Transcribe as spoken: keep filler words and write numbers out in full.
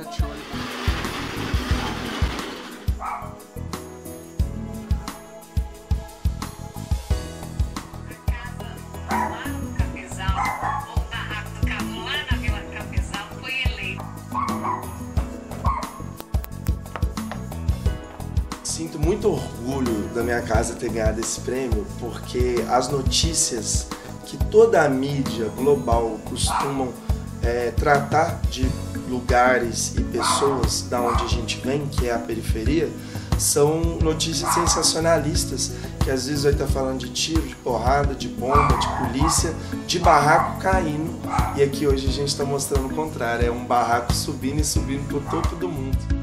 mete o olho. Sinto muito orgulho da minha casa ter ganhado esse prêmio, porque as notícias que toda a mídia global costumam é, tratar de lugares e pessoas da onde a gente vem, que é a periferia, são notícias sensacionalistas, que às vezes vai estar falando de tiro, de porrada, de bomba, de polícia, de barraco caindo, e aqui hoje a gente está mostrando o contrário, é um barraco subindo e subindo por todo mundo.